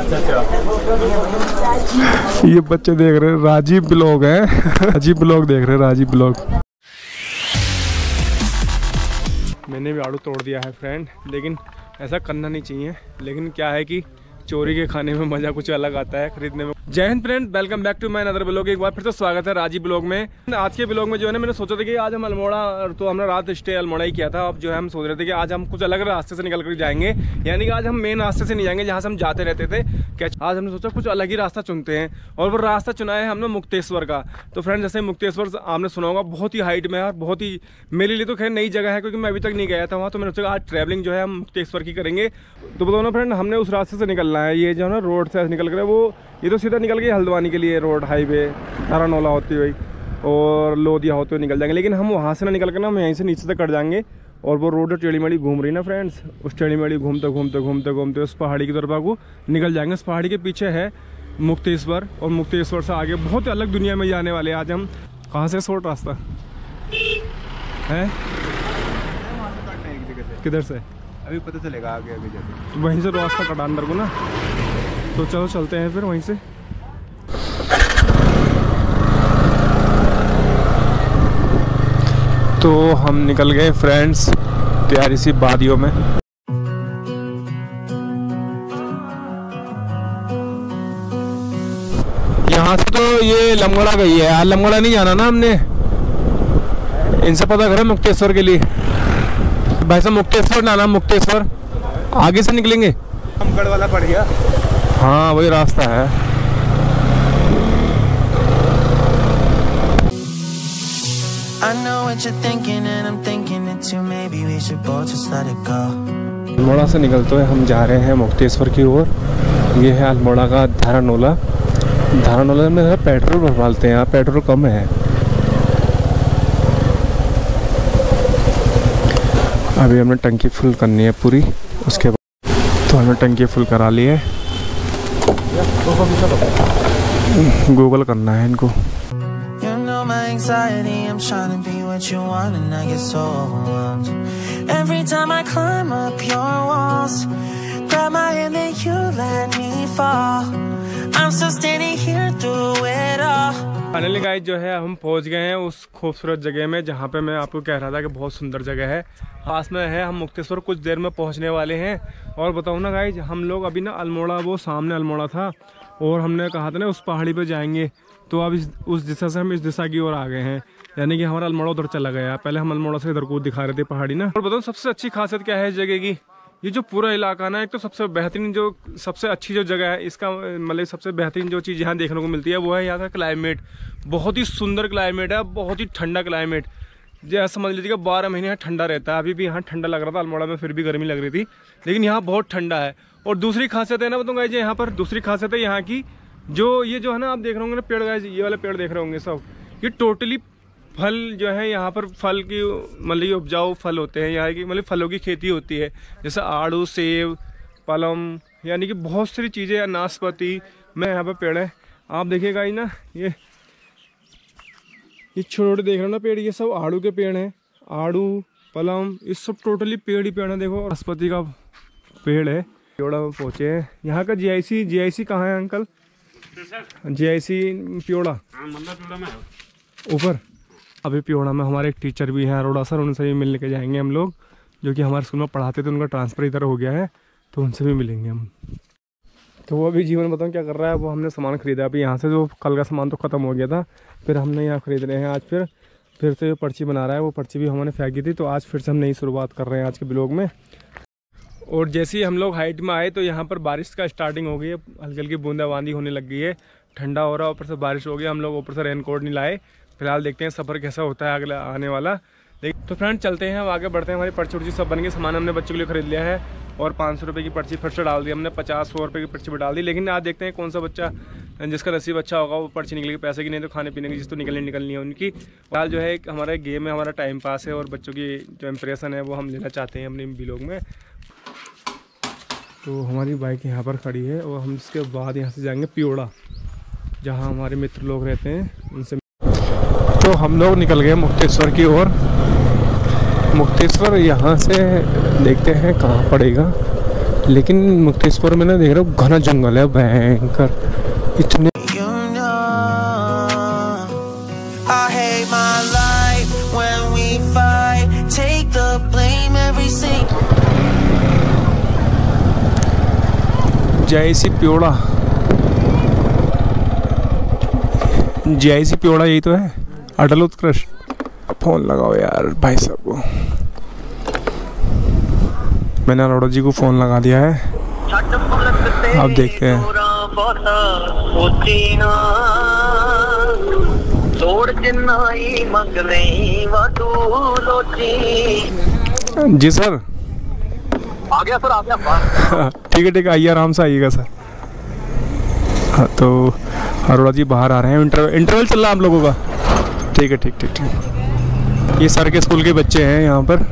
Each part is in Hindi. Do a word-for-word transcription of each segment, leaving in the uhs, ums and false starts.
ये बच्चे देख रहे हैं राजीव ब्लॉग है। राजीव ब्लॉग देख रहे हैं, राजीव ब्लॉग। मैंने भी आड़ू तोड़ दिया है फ्रेंड, लेकिन ऐसा करना नहीं चाहिए। लेकिन क्या है कि चोरी के खाने में मजा कुछ अलग आता है, खरीदने में। जय Hind friend, welcome back to my another blog. एक बार फिर तो स्वागत है राजीव ब्लॉग में। आज के ब्लॉग में जो है ना, मैंने सोचा था कि आज हम अल्मोड़ा, तो हमने रात स्टे अल्मोड़ा ही किया था। अब जो है हम सोच रहे थे कि आज हम कुछ अलग रास्ते से निकल कर जाएंगे, यानी कि आज हम मेन रास्ते से नहीं जाएंगे जहाँ से हम जाते रहते थे। क्या आज हमने सोचा कुछ अलग ही रास्ता चुनते हैं, और वो रास्ता चुना है हमने मुक्तेश्वर का। तो फ्रेंड, जैसे मुक्तेश्वर आपने सुना होगा, बहुत ही हाइट में है और बहुत ही मेरे लिए तो खैर नई जगह है, क्योंकि मैं अभी तक नहीं गया था वहाँ। तो मैंने सोचा आज ट्रैवलिंग जो है हम मुक्तेश्वर की करेंगे। तो बताओ ना फ्रेंड, हमने उस रास्ते से निकलना है। ये जो है ना रोड से निकल कर, वो ये तो सीधा निकल गई हल्द्वानी के लिए रोड, हाईवे धारानोला होती हुई और लोधिया होते हुए निकल जाएंगे। लेकिन हम वहाँ से ना निकल कर ना, हम यहीं से नीचे से कट जाएंगे। और वो रोड टेढ़ी मेढ़ी घूम रही ना फ्रेंड्स, उस टेढ़ी मेढ़ी घूमते घूमते घूमते घूमते उस पहाड़ी की तरफ को निकल जाएंगे। उस पहाड़ी के पीछे है मुक्तेश्वर, और मुक्तेश्वर से आगे बहुत अलग दुनिया में जाने वाले। आज हम कहाँ से शॉर्ट रास्ता है, किधर से अभी पता चलेगा आगे आगे जाके। तो वहीं से रास्ता कटा अंदर को ना, तो चलो चलते हैं फिर वहीं से। तो हम निकल गए फ्रेंड्स प्यारी सी वादियों में। यहाँ से तो ये लमगड़ा गई है यार, लमगड़ा नहीं जाना ना हमने। इनसे पता करें मुक्तेश्वर के लिए। भाई साहब मुक्तेश्वर ना, नाम मुक्तेश्वर आगे से निकलेंगे। रामगढ़ वाला पड़ गया। हाँ वही रास्ता है। अल्मोड़ा से निकलते हुए हम जा रहे हैं मुक्तेश्वर की ओर। ये है अल्मोड़ा का धारानोला। धारानोला में पेट्रोल भरवाते हैं, यहाँ पेट्रोल कम है। अभी हमने टंकी फुल करनी है पूरी, उसके बाद तो हमने टंकी फुल करा ली है। गूगल करना है इनको। फाइनली गाइस जो है हम पहुंच गए हैं उस खूबसूरत जगह में, जहाँ पे मैं आपको कह रहा था कि बहुत सुंदर जगह है। पास में है हम मुक्तेश्वर, कुछ देर में पहुंचने वाले हैं। और बताऊँ ना गाइस, हम लोग अभी ना अल्मोड़ा, वो सामने अल्मोड़ा था और हमने कहा था ना उस पहाड़ी पे जाएंगे, तो अब इस उस दिशा से हम इस दिशा की ओर आ गए हैं। यानी कि हमारा अल्मोड़ा उधर चला गया। पहले हम अल्मोड़ा से इधर को दिखा रहे थे पहाड़ी ना। और बताऊँ सबसे अच्छी खासियत क्या है इस जगह की, ये जो पूरा इलाका ना, एक तो सबसे बेहतरीन, जो सबसे अच्छी जो जगह है इसका, मतलब सबसे बेहतरीन जो चीज़ यहाँ देखने को मिलती है वो है यहाँ का क्लाइमेट। बहुत ही सुंदर क्लाइमेट है, बहुत ही ठंडा क्लाइमेट। जैसे समझ लीजिए कि बारह महीने यहाँ ठंडा रहता है। अभी भी यहाँ ठंडा लग रहा था अल्मोड़ा में, फिर भी गर्मी लग रही थी, लेकिन यहाँ बहुत ठंडा है। और दूसरी खासियत है ना बताऊँगा जी, यहाँ पर दूसरी खासियत है यहाँ की, जो ये जो है ना आप देख रहे होंगे ना पेड़, गाइस ये वाले पेड़ देख रहे होंगे सब, ये टोटली फल जो है यहाँ पर, फल की मतलब उपजाऊ फल होते हैं यहाँ की, मतलब फलों की खेती होती है। जैसे आड़ू, सेब, पलम, यानी कि बहुत सारी चीज़ें, नाशपाती में यहाँ पर पेड़ है। आप देखिएगा ही ना, ये ये छोटे देख रहे हो ना पेड़, ये सब आड़ू के पेड़ हैं। आड़ू, पलम, ये सब टोटली पेड़ ही पेड़ है। देखो नाशपाती का पेड़ है। प्योड़ा में पहुँचे हैं। यहाँ का जी आई सी जी आई सी कहाँ है अंकल? जी आई सी प्योड़ा ऊपर। अभी प्योड़ा में हमारे एक टीचर भी हैं, अरोड़ा सर, उनसे भी मिलने के जाएंगे हम लोग, जो कि हमारे स्कूल में पढ़ाते थे। उनका ट्रांसफ़र इधर हो गया है, तो उनसे भी मिलेंगे हम। तो वो अभी जीवन बताऊँ क्या कर रहा है, वो हमने सामान खरीदा अभी यहाँ से। जो कल का सामान तो ख़त्म हो गया था, फिर हमने यहाँ ख़रीद रहे हैं आज। फिर फिर से पर्ची बना रहा है, वो पर्ची भी हमने फेंकी थी, तो आज फिर से हम नई शुरुआत कर रहे हैं आज के ब्लॉग में। और जैसे ही हम लोग हाइट में आए तो यहाँ पर बारिश का स्टार्टिंग हो गई है, हल्की हल्की बूंदाबांदी होने लग गई है, ठंडा हो रहा है, ऊपर से बारिश हो गई। हम लोग ऊपर से रेनकोट नहीं लाए। फिलहाल देखते हैं सफ़र कैसा होता है अगला आने वाला। तो फ्रेंड चलते हैं, हम आगे बढ़ते हैं। हमारी पर्ची उर्ची सब बन गई, सामान हमने बच्चों के लिए खरीद लिया है। और पाँच सौ रुपये की पर्ची फिर से डाल दी हमने, पचास सौ रुपये की पर्ची भी डाल दी। लेकिन आज देखते हैं कौन सा बच्चा, जिसका नसीब अच्छा होगा वो पर्ची निकलेगी पैसे की, नहीं तो खाने पीने की चीज़ तो निकलनी निकलनी है उनकी। फिलहाल जो है एक हमारा गेम है, हमारा टाइम पास है, और बच्चों की जो इम्प्रेशन है वो हम लेना चाहते हैं अपने ब्लॉग में। तो हमारी बाइक यहाँ पर खड़ी है, और हम इसके बाद यहाँ से जाएंगे प्योड़ा, जहाँ हमारे मित्र लोग रहते हैं, उनसे। तो हम लोग निकल गए मुक्तेश्वर की ओर। मुक्तेश्वर यहाँ से देखते हैं कहाँ पड़ेगा। लेकिन मुक्तेश्वर में ना देख रहा हूँ घना जंगल है भयंकर इतने। जयसी प्योड़ा, जयसी प्योड़ा यही तो है। अटल उत्कृष्ट। फोन लगाओ यार भाई साहब को। मैंने अरोड़ा जी को फोन लगा दिया है, आप देखते हैं। जी सर आ गया सर, आ गया। ठीक है ठीक है, आइए आराम से आइएगा सर। हाँ तो अरोड़ा जी बाहर आ रहे हैं, इंटरवल इंटरवल चल रहा है आप लोगों का। ठीक है ठीक ठीक ठीक। ये सर के स्कूल के बच्चे हैं यहाँ पर।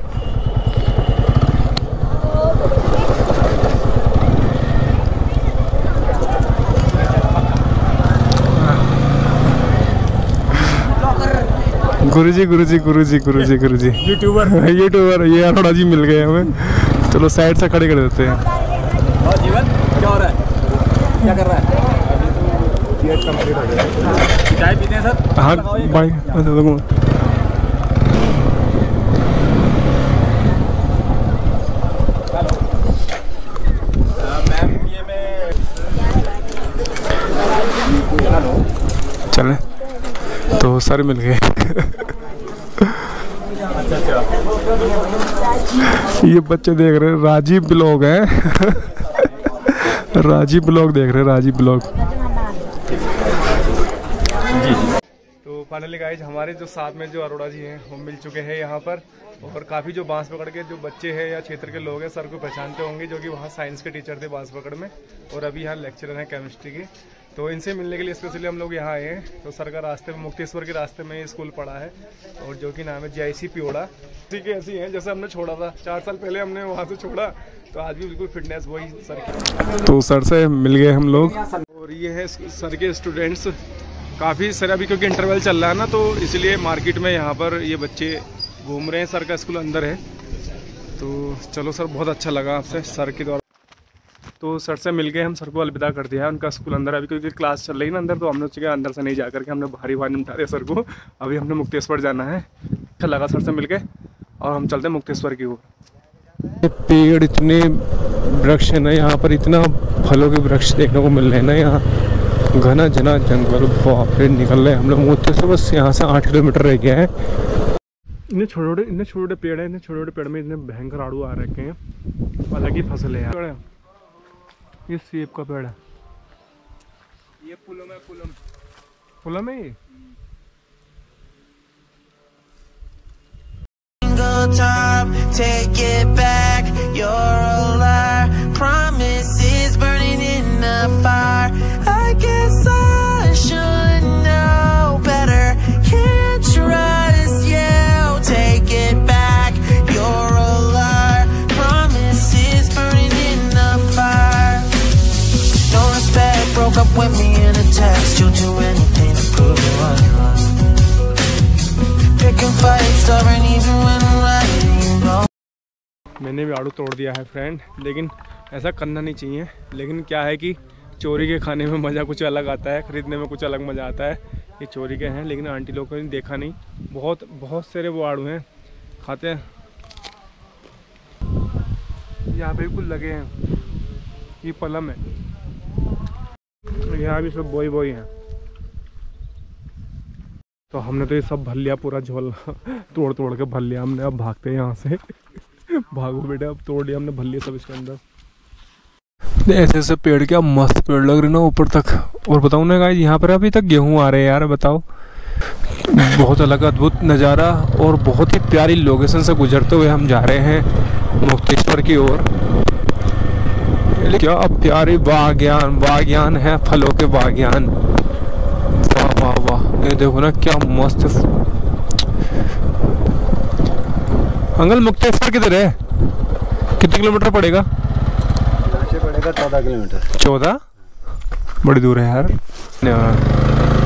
गुरुजी गुरुजी गुरुजी गुरुजी गुरुजी यूट्यूबर यूट्यूबर ये अरोड़ा जी मिल गए हमें। चलो साइड से खड़े कर देते हैं। और जीवन क्या हो रहा है, क्या कर रहा है? चाय पीते हैं सर? हाँ भाई चले तो सर मिल गए। ये बच्चे देख रहे हैं राजीव ब्लॉग है। राजीव ब्लॉग देख रहे हैं, राजीव ब्लॉग। तो फाइनली गाइज हमारे जो साथ में जो अरोड़ा जी हैं वो मिल चुके हैं यहाँ पर। और काफ़ी जो बांस पकड़ के जो बच्चे हैं या क्षेत्र के लोग हैं सर को पहचानते होंगे, जो कि वहाँ साइंस के टीचर थे बांस पकड़ में, और अभी यहाँ लेक्चरर हैं केमिस्ट्री के। तो इनसे मिलने के लिए स्पेशली हम लोग यहाँ आए हैं। तो सर का रास्ते में मुक्तेश्वर के रास्ते में ये स्कूल पड़ा है, और जो कि नाम है जेआईसी प्योड़ा। ठीक है, ऐसी है जैसे हमने छोड़ा था चार साल पहले, हमने वहाँ से छोड़ा, तो आज भी बिल्कुल फिटनेस वही सर की। तो सर से मिल गए हम लोग, और ये है सर के स्टूडेंट्स। काफ़ी सर अभी क्योंकि इंटरवल चल रहा है ना, तो इसलिए मार्केट में यहाँ पर ये बच्चे घूम रहे हैं। सर का स्कूल अंदर है। तो चलो सर, बहुत अच्छा लगा आपसे सर के द्वारा। तो सर से मिल गए, हम सर को अलविदा कर दिया है। उनका स्कूल अंदर है अभी क्योंकि क्लास चल रही है ना अंदर, तो हमने सोचा अंदर से नहीं जा करके हमने भारी भारी निपटा दिया सर को। अभी हमने मुक्तेश्वर जाना है। अच्छा लगा सर से मिलके, और हम चलते हैं मुक्तेश्वर की ओर। पेड़ इतने वृक्ष है ना यहाँ पर, इतना फलों के वृक्ष देखने को मिल रहे हैं ना यहाँ। घना जना जंगल बापरे निकल रहे हैं हम लोग मुक्तेश्वर। बस यहाँ से आठ किलोमीटर रह गया है। इतने छोटे छोटे इतने छोटे छोटे पेड़ हैं, इतने छोटे छोटे पेड़ में इतने भयंकर आड़ू आ रखे हैं। अलग ही फसल है यार। ये सेब का पेड़ है, ये पुलम है। पुलम पुलम है ये। Time, take it back, you're a liar. Promises burning in the fire. I guess I should know better. Can't trust you. Take it back, you're a liar. Promises burning in the fire. No respect, broke up with me in a text. You'll do anything to prove you are wrong. Pick and fight, stubborn even when I'm right. मैंने भी आड़ू तोड़ दिया है फ्रेंड, लेकिन ऐसा करना नहीं चाहिए। लेकिन क्या है कि चोरी के खाने में मज़ा कुछ अलग आता है, ख़रीदने में कुछ अलग मज़ा आता है। ये चोरी के हैं, लेकिन आंटी लोग को नहीं देखा नहीं। बहुत बहुत सारे वो आड़ू हैं, खाते हैं। यहाँ पे भी कुछ लगे हैं, ये पलम है। यहाँ भी सब बोई बोई हैं। तो हमने तो ये सब भर लिया, पूरा झोल तोड़ तोड़ के भर लिया हमने। अब भागते हैं यहाँ से। भागो बेटा, अब तोड़ लिया हमने, भर लिया सब इसके अंदर। ऐसे ऐसे पेड़, क्या मस्त पेड़ लग रहे ना ऊपर तक। और बताऊँ ना गाइस, यहाँ पर अभी तक गेहूँ आ रहे हैं यार, बताओ। बहुत अलग अद्भुत नज़ारा, और बहुत ही प्यारी लोकेशन से गुजरते हुए हम जा रहे हैं मुक्तेश्वर की ओर। क्या प्यारी बागयान बागयान है, फलों के बागयान। वाह वाह वाह, ये देखो ना क्या मस्त। अंकल मुक्तेश्वर किधर है? कितने किलोमीटर पड़ेगा? यहाँ से पड़ेगा चौदह किलोमीटर। चौदह? बड़ी दूर है यार।